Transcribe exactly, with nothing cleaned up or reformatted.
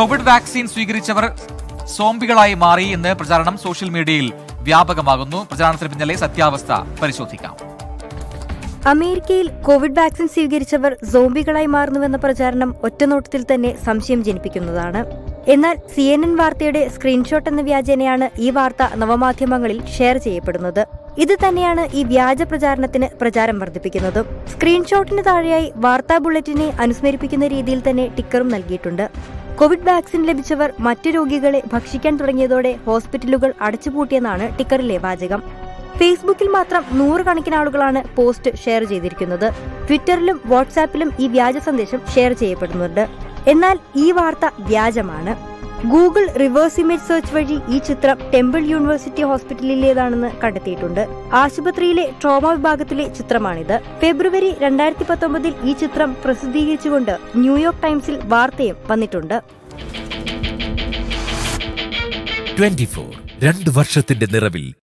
Covid vaccine സ്വീകരിച്ചവർ സോംബികളായി മാറി എന്ന് പ്രചാരണം സോഷ്യൽ മീഡിയയിൽ വ്യാപകമാകുന്നു. പ്രചാരണത്തിന് പിന്നിലെ സത്യാവസ്ഥ പരിശോധിക്കാം. അമേരിക്കയിൽ കോവിഡ് വാക്സിൻ സ്വീകരിച്ചവർ സോംബികളായി മാറുന്നുവെന്ന പ്രചാരണം ഒറ്റനോട്ടത്തിൽ തന്നെ സംശയം ജനിപ്പിക്കുന്നതാണ്. എന്നാൽ സി എൻ എൻ വാർത്തയുടെ സ്ക്രീൻഷോട്ട് എന്ന വ്യാജേനയാണ് ഈ വാർത്ത നവമാധ്യമങ്ങളിൽ ഷെയർ ചെയ്യപ്പെടുന്നത്. ഇത് തന്നെയാണ് ഈ വ്യാജ പ്രചാരണത്തിന് പ്രചാരം വർദ്ധിപ്പിക്കുന്നതും. സ്ക്രീൻഷോട്ടിന് താഴെയായി വാർത്താ ബുള്ളറ്റിനെ അനുസ്മരിപ്പിക്കുന്ന രീതിയിൽ തന്നെ ടിക്കറും നൽകിയിട്ടുണ്ട്. കോവിഡ് വാക്സിൻ ലഭിച്ചവർ മറ്റു രോഗികളെ ഭക്ഷിക്കാൻ തുടങ്ങിയതോടെ ഹോസ്പിറ്റലുകൾ അടച്ചുപൂട്ടിയെന്നാണ് ടിക്കറിലെ വാചകം. ഫേസ്ബുക്കിൽ മാത്രം നൂറുകണക്കിന് ആളുകളാണ് പോസ്റ്റ് ഷെയർ ചെയ്തിരിക്കുന്നത്. ട്വിറ്ററിലും വാട്സാപ്പിലും ഈ വ്യാജ സന്ദേശം ഷെയർ ചെയ്യപ്പെടുന്നുണ്ട്. എന്നാൽ ഈ വാർത്ത വ്യാജമാണ്. ഗൂഗിൾ റിവേഴ്സ് ഇമേജ് സെർച്ച് വഴി ഈ ചിത്രം ടെമ്പിൾ യൂണിവേഴ്സിറ്റി ഹോസ്പിറ്റലിലേതാണെന്ന് കണ്ടെത്തിയിട്ടുണ്ട്. ആശുപത്രിയിലെ ട്രോമ വിഭാഗത്തിലെ ചിത്രമാണിത്. ഫെബ്രുവരി രണ്ടായിരത്തി പത്തൊമ്പതിൽ ഈ ചിത്രം പ്രസിദ്ധീകരിച്ചുകൊണ്ട് ന്യൂയോർക്ക് ടൈംസിൽ വാർത്തയും വന്നിട്ടുണ്ട്. ട്വന്റി ഫോർ രണ്ട് വർഷത്തിന്റെ നിറവിൽ